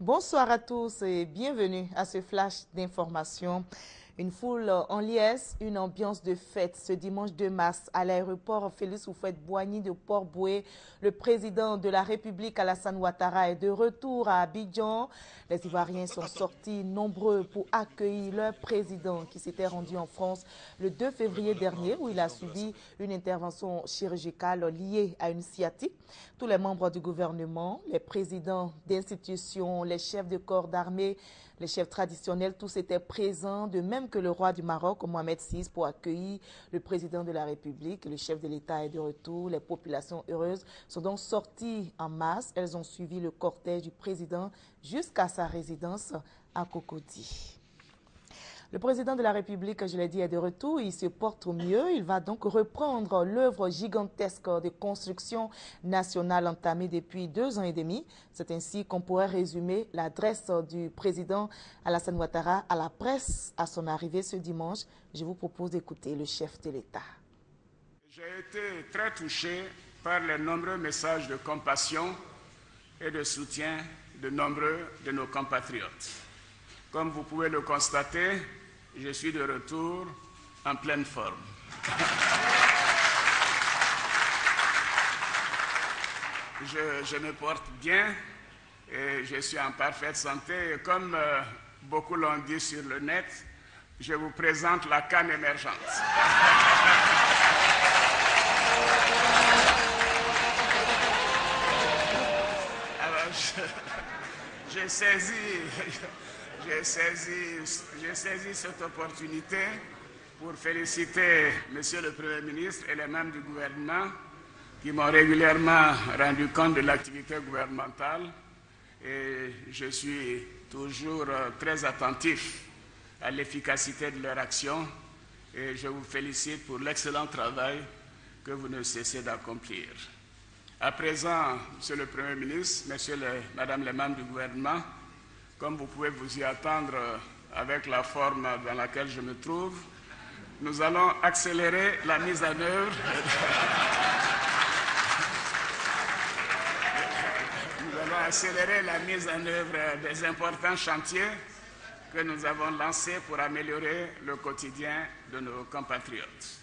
Bonsoir à tous et bienvenue à ce flash d'information. Une foule en liesse, une ambiance de fête ce dimanche 2 mars à l'aéroport Félix Houphouët-Boigny de Port-Bouët. Le président de la République Alassane Ouattara est de retour à Abidjan. Les Ivoiriens sont sortis nombreux pour accueillir leur président qui s'était rendu en France le 2 février dernier où il a subi une intervention chirurgicale liée à une sciatique. Tous les membres du gouvernement, les présidents d'institutions, les chefs de corps d'armée, les chefs traditionnels, tous étaient présents, de même que le roi du Maroc, Mohamed VI, pour accueillir le président de la République. Le chef de l'État est de retour. Les populations heureuses sont donc sorties en masse. Elles ont suivi le cortège du président jusqu'à sa résidence à Cocody. Le président de la République, je l'ai dit, est de retour. Il se porte au mieux. Il va donc reprendre l'œuvre gigantesque de construction nationale entamée depuis 2 ans et demi. C'est ainsi qu'on pourrait résumer l'adresse du président Alassane Ouattara à la presse à son arrivée ce dimanche. Je vous propose d'écouter le chef de l'État. J'ai été très touché par les nombreux messages de compassion et de soutien de nombreux de nos compatriotes. Comme vous pouvez le constater, je suis de retour en pleine forme. Je me porte bien et je suis en parfaite santé. Et comme beaucoup l'ont dit sur le net, je vous présente la canne émergente. Alors, j'ai saisi cette opportunité pour féliciter Monsieur le Premier ministre et les membres du gouvernement qui m'ont régulièrement rendu compte de l'activité gouvernementale et je suis toujours très attentif à l'efficacité de leur action et je vous félicite pour l'excellent travail que vous ne cessez d'accomplir. À présent, Monsieur le Premier ministre, Madame les membres du gouvernement, comme vous pouvez vous y attendre avec la forme dans laquelle je me trouve, nous allons accélérer la mise en œuvre. Nous allons accélérer la mise en œuvre des importants chantiers que nous avons lancés pour améliorer le quotidien de nos compatriotes.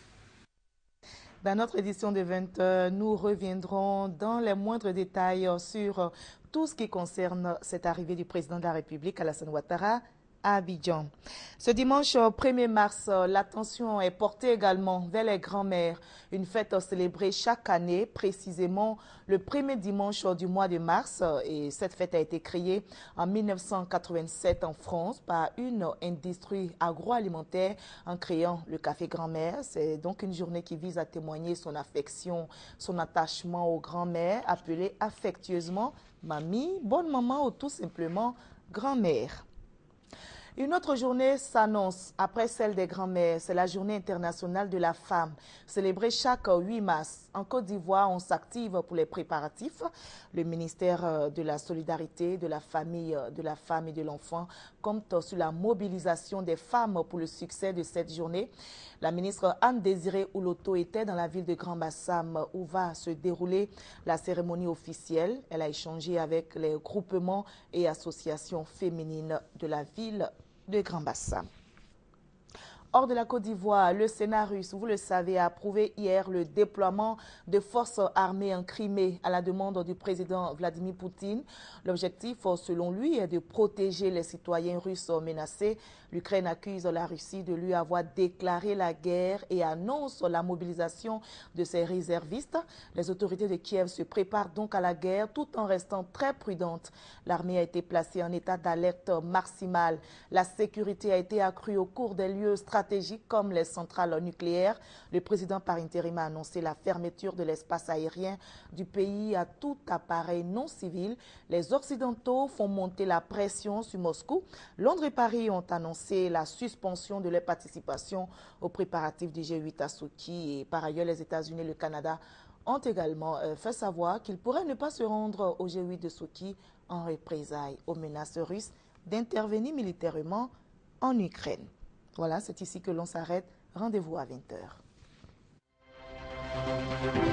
Dans notre édition de 20h, nous reviendrons dans les moindres détails sur tout ce qui concerne cette arrivée du président de la République, Alassane Ouattara, à Abidjan. Ce dimanche 1er mars, l'attention est portée également vers les grands-mères. Une fête célébrée chaque année, précisément le premier dimanche du mois de mars. Et cette fête a été créée en 1987 en France par une industrie agroalimentaire en créant le café grand-mère. C'est donc une journée qui vise à témoigner son affection, son attachement aux grands-mères, appelées affectueusement mamie, bonne maman ou tout simplement grand-mère. Une autre journée s'annonce après celle des grands-mères. C'est la journée internationale de la femme, célébrée chaque 8 mars. En Côte d'Ivoire, on s'active pour les préparatifs. Le ministère de la Solidarité, de la Famille, de la Femme et de l'Enfant compte sur la mobilisation des femmes pour le succès de cette journée. La ministre Anne-Désirée Ouloto était dans la ville de Grand-Bassam où va se dérouler la cérémonie officielle. Elle a échangé avec les groupements et associations féminines de la ville de Grand-Bassam. Hors de la Côte d'Ivoire, le Sénat russe, vous le savez, a approuvé hier le déploiement de forces armées en Crimée à la demande du président Vladimir Poutine. L'objectif, selon lui, est de protéger les citoyens russes menacés. L'Ukraine accuse la Russie de lui avoir déclaré la guerre et annonce la mobilisation de ses réservistes. Les autorités de Kiev se préparent donc à la guerre tout en restant très prudentes. L'armée a été placée en état d'alerte maximale. La sécurité a été accrue au cours des lieux stratégiques comme les centrales nucléaires. Le président par intérim a annoncé la fermeture de l'espace aérien du pays à tout appareil non civil. Les Occidentaux font monter la pression sur Moscou. Londres et Paris ont annoncé la suspension de leur participation aux préparatifs du G8 à Sochi. Et par ailleurs, les États-Unis et le Canada ont également fait savoir qu'ils pourraient ne pas se rendre au G8 de Sochi en représailles aux menaces russes d'intervenir militairement en Ukraine. Voilà, c'est ici que l'on s'arrête. Rendez-vous à 20h.